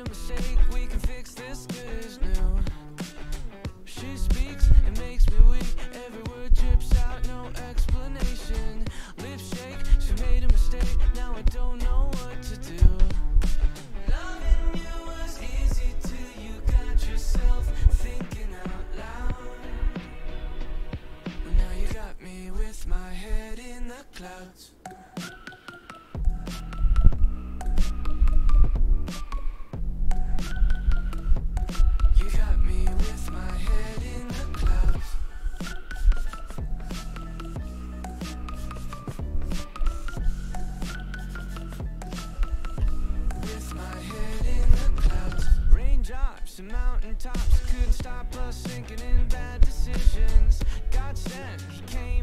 mistake, we can fix this good as new. She speaks, it makes me weak. Every word drips out, no explanation. Lips shake, she made a mistake. Now I don't know what to do. Loving you was easy till you got yourself thinking out loud. Well, now you got me with my head in the clouds. You got me with my head in the clouds. With my head in the clouds. Raindrops and mountaintops couldn't stop us sinking in bad decisions. God sent, he came